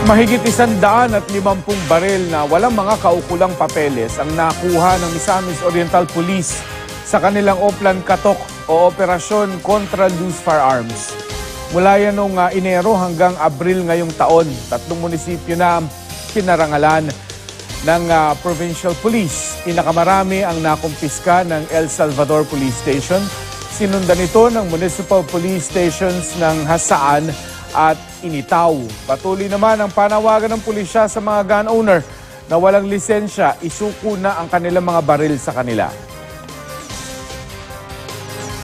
Mahigit 150 baril na walang mga kaukulang papeles ang nakuha ng Misamis Oriental Police sa kanilang Oplan Katok o Operasyon kontra Loose Firearms. Mula yan noong Enero hanggang Abril ngayong taon, 3 munisipyo na pinarangalan ng Provincial Police. Pinakamarami ang nakumpiska ng El Salvador Police Station. Sinundan ito ng Municipal Police Stations ng Hasaan at Initaw. Patuloy naman ang panawagan ng pulisya sa mga gun owner na walang lisensya, isuko na ang kanilang mga baril sa kanila.